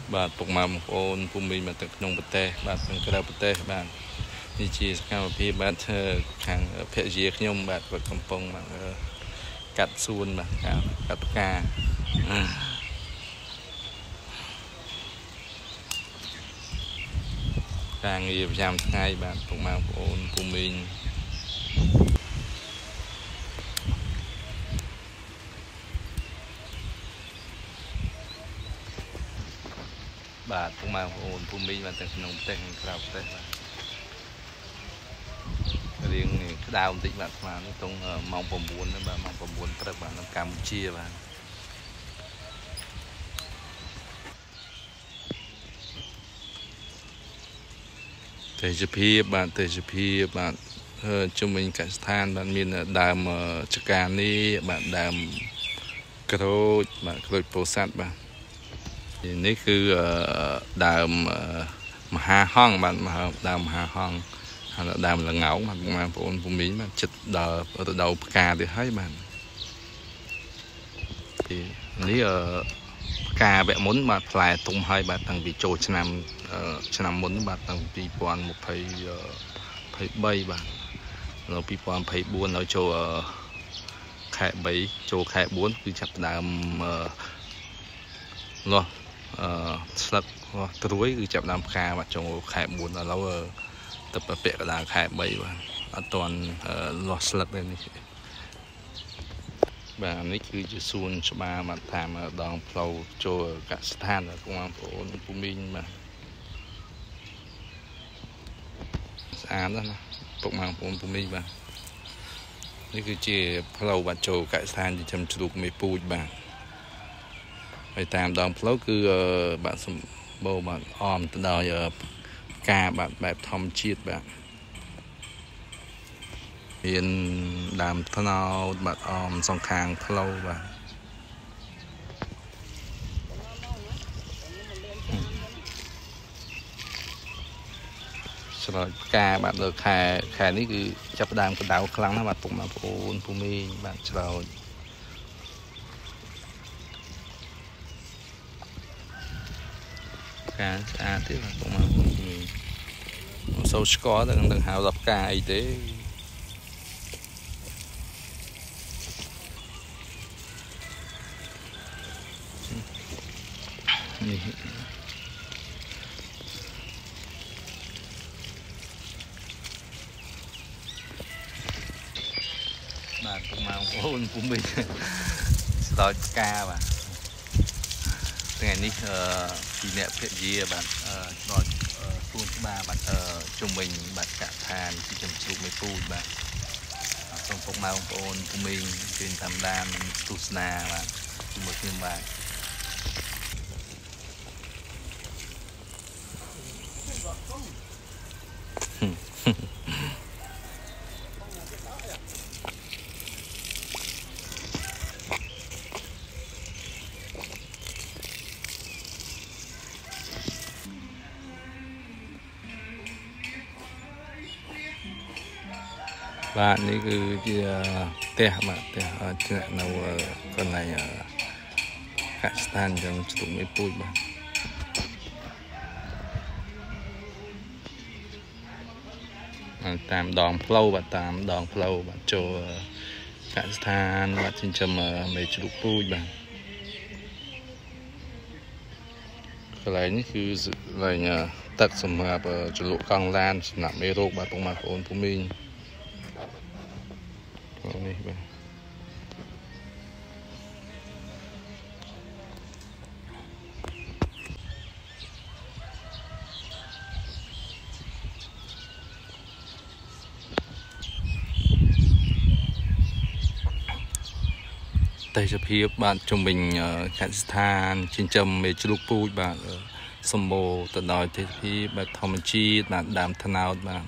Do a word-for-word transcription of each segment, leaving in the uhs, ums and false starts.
បាទពុកម៉ែបងប្អូនភូមិមីមកទៅក្នុងប្រទេសបាទក្នុងក្រៅប្រទេសបាទនេះជាសកម្មភាពបាទធ្វើខាងភរិយាខ្ញុំបាទគាត់កំពុងបាទកាត់សួនបាទកាត់ផ្កាការងារប្រចាំថ្ងៃបាទពុកម៉ែបងប្អូនភូមិមីបាទពុកម៉ែបងប្អូនភូមិមីបាទទាំងក្នុងប្រទេសនិងក្រៅប្រទេសបាទរៀងនេះក្តៅបន្តិចបាទស្មានត្រង់ម៉ោង9បាទម៉ោង9ព្រឹកបាទនៅកម្ពុជាបាទទេសភាពបាទទេសភាពបាទជំនាញកសិដ្ឋានបាទមានដើមចកានេះបាទដើមក្រូចបាទក្រូចពោធិ៍សាត់បាទនេះគឺដើមមហាហង្សបាទដើមមហាហង្សហើយដើមលងោងបាទបងប្អូនភូមិបាទចិត្តដល់រដូវផ្កាទៅហើយបាទនេះផ្កាវគ្គមុនបាទផ្លែទុំហើយបាទតាំងពីចូលឆ្នាំឆ្នាំមុនបាទតាំងពី2023បាទដល់2024ដល់ចូលខែ3ចូលខែ4គឺចាប់ដើមលាស់ស្លឹកត្រួយគឺចាប់ដើមផ្កាបាទចូលខែ4ដល់ឥឡូវទៅពាក់កណ្ដាលខែ3បាទអត់ទាន់លាស់ស្លឹកទេនេះបាទនេះគឺជាសួនច្បារបាទតាមដងផ្លូវចូលកសិដ្ឋានបងប្អូនភូមិបាទស្អាតណាស់ពុកម៉ែបងប្អូនភូមិបាទនេះគឺជាផ្លូវបាទចូលកសិដ្ឋានចិញ្ចឹមជ្រូកមេពូជបាទហើយតាមដងផ្លូវគឺបាទសម្បូរបាទអមទៅដោយផ្កាបាទបែបធម្មជាតិបាទមានដើមត្នោតបាទអមសងខាងផ្លូវបាទស្រោចផ្កាបាទដល់ខែខែនេះគឺចាប់ដើមកណ្ដៅខ្លាំងណាស់បាទពុកម៉ែបងប្អូនភូមិបាទស្រោចផ្កាស្អាតទេបាទពុកម៉ែបងប្អូនភូមិមិនសូវស្គាល់តែនឹងហៅថាផ្កាអីទេនេះបាទពុកម៉ែបងប្អូនភូមិស្រោចផ្កាបាទថ្ងៃនេះពីអ្នកភរិយាបាទស្រោចសួនច្បារបាទជុំវិញបាទកឋានទីចំជ្រូកមេពូជបាទសូមពុកម៉ែបងប្អូនភូមិជឿនតាមដានទស្សនាបាទជាមួយខ្ញុំបាទបាទនេះគឺជាផ្ទះបាទផ្ទះជានៅកន្លែងកសិដ្ឋានចឹងជ្រូកមេពូជបាទតាមដងផ្លូវបាទតាមដងផ្លូវបាទចូលកសិដ្ឋានបាទចិញ្ចឹមមេជ្រូកពូជបាទកន្លែងនេះគឺកន្លែងទឹកសម្រាប់ជ្រលក់កង់ឡានសម្រាប់មេរោគបាទបងប្អូនភូមិនេះបាទទេសភាពបាទជំនាញកសិដ្ឋានចិញ្ចឹមមេជ្រូកពូជបាទសម្បូរទៅដោយទេសភាពបាទធម្មជាតិបាទដើមត្នោតបាទ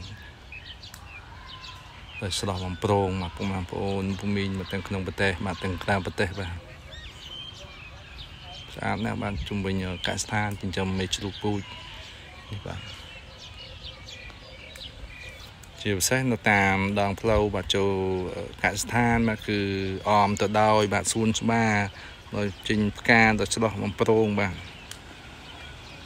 ដោយស្រស់បំព្រងបាទពុកម៉ែបងប្អូនភូមិមកទាំងក្នុងប្រទេសបាទទាំងក្រៅប្រទេសបាទស្អាតណាស់បាទជំនាញកសិដ្ឋានចិញ្ចឹមមេជ្រូកពូជនេះបាទជាពិសេសនៅតាមដងផ្លូវបាទចូលកសិដ្ឋានបាទគឺអមទៅដោយបាទសួនច្បារដោយចេញផ្កាទៅឆ្លោះបំប្រងបាទ ប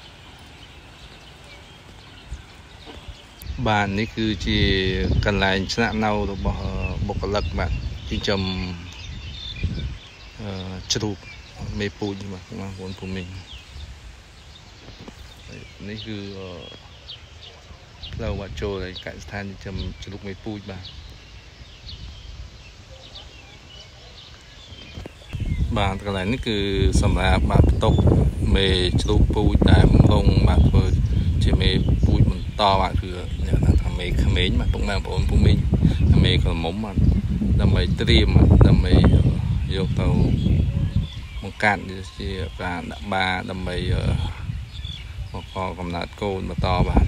bànនេះគឺជាកន្លែងស្នាក់នៅរបស់បុគ្គលិកបាទទីចំជ្រូកមេពូជបាទបងប្អូនភូមិនេះគឺផ្លូវបាត់ចូលឯកស្ថានចិញ្ចឹមជ្រូកមេពូជបាទបាទកន្លែងនេះគឺសម្រាប់បាទផ្ទុកមេជ្រូកពូជដែលរងបាទធ្វើជាមេពូជបន្តបាទគឺអ្នកថាមេក្មេងបាទពុកម៉ែបងប្អូនភូមិមេក្រមុំបាទដើម្បីត្រៀមដើម្បីយកទៅបង្កើតជាការដាក់បាដើម្បីមកកកំណើតកូនបន្តបាទ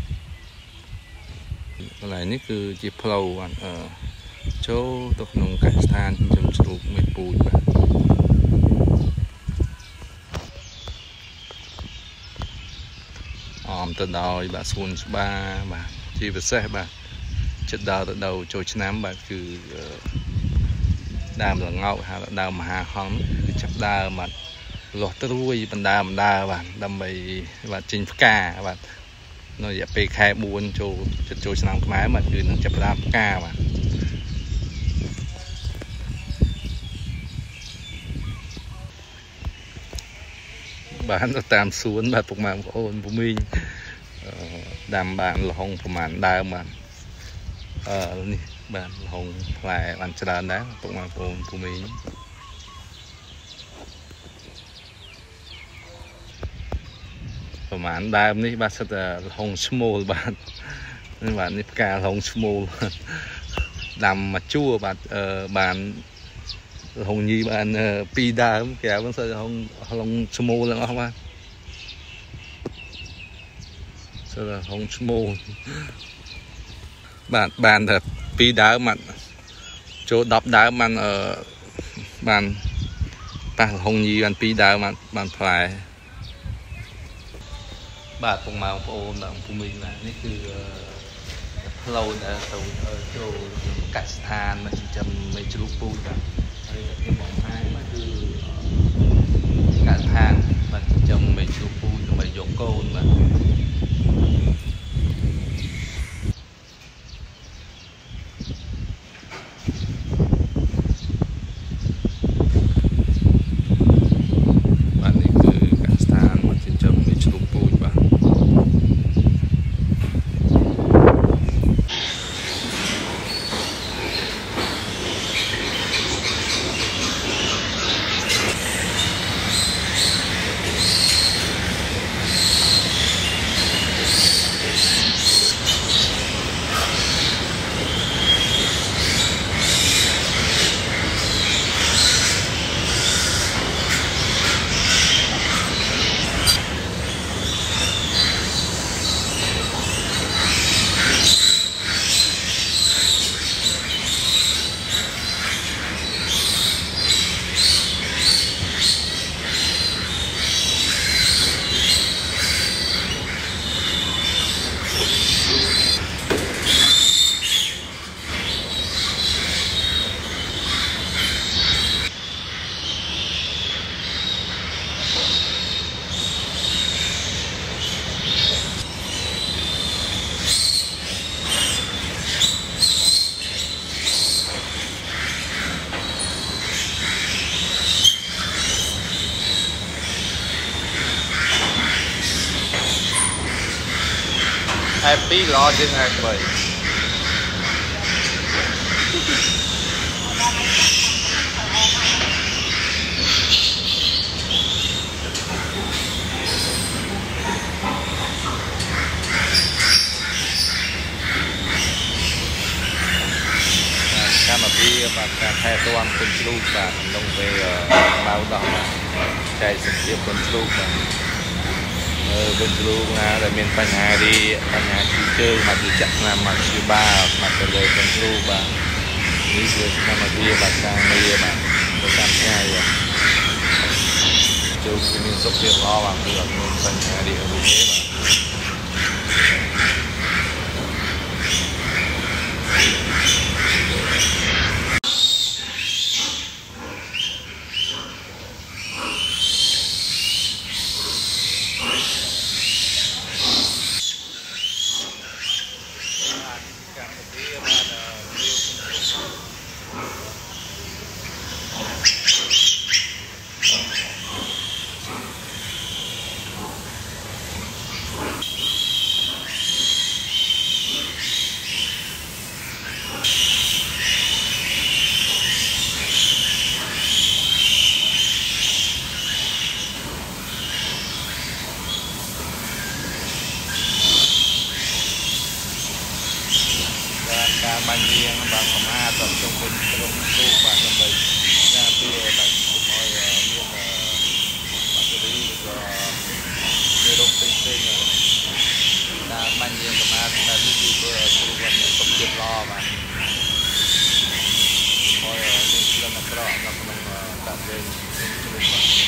កន្លែងនេះគឺជាផ្លូវចូលទៅក្នុងកសិដ្ឋានចិញ្ចឹមជ្រូកមេពូជបាទអមទៅដោយបាទសួនច្បារបាទជាពិសេសបាទចិត្តដល់ទៅដល់ចូលឆ្នាំបាទគឺដើមល្ងោកហៅដើមមហាហំគឺចាប់ដើមបាទលាស់ត្រួយបណ្ដាបណ្ដាបាទដើម្បីបាទចេញផ្កាបាទនៅរយៈពេលខែបួនចូលចិត្តចូលឆ្នាំខ្មែរបាទគឺនឹងចាប់ដើមផ្កាបាទបានទៅតាមសួនបាទពុកម៉ែបងប្អូនភូមិដាំបានលហុងប្រហែលដើមបាទអឺនេះបាទលហុងផ្លែបានច្រើនដែរពុកម៉ែបងប្អូនភូមិប្រហែលដើមនេះបាទសិតតែលហុងឈ្មោលបាទនេះបាទនេះផ្កាលហុងឈ្មោលដាំមកជួបាទអឺបានលហុងញីបានពីរដើមគេហៅហ្នឹងសិតលហុងលហុងឈ្មោលទាំងអស់បាទសិតលហុងឈ្មោលបាទបានតែពីរដើមបាទចូលដប់ដើមបានអឺបានប៉ះលហុងញីបានពីរដើមបានបានផ្លែបាទពុកម៉ែបងប្អូនបងភូមិបាទនេះគឺផ្លូវដែលទៅចូលកសិដ្ឋានមកចិញ្ចឹមមេជ្រូកពូជបាទហើយខ្ញុំបង្ហាញមកគឺកសិដ្ឋានបាទចិញ្ចឹមមេជ្រូកពូជដើម្បីយកកូនបាទHappy ល្អជាងថ្ងៃថ្មីកម្មវិធីបាទការថែទាំគុនជ្រូកបាទក្នុងពេលបៅដោះបាទចែកសម្ភារគុនជ្រូកបាទគុនជ្រូកណាដែលមានបញ្ហារីបញ្ហាជើងមកគឺចាក់ថ្នាំមកព្យាបាលមកទៅលើគុនជ្រូកបាទនេះគឺកម្មវិធីបាទការងារបាទប្រចាំថ្ងៃបាទចូលគឺមានសុខភាពល្អបាទគឺអត់មានបញ្ហារីអ្វីទេបាទ mình trong khu bạn làm bầy nhà kia bạn mọi miền bạn sẽ đi được người đông tinh tinh là mang nhiều tầm an là đi đi vừa khu vực công nghiệp lo mà mọi những lần là rõ là không tạm về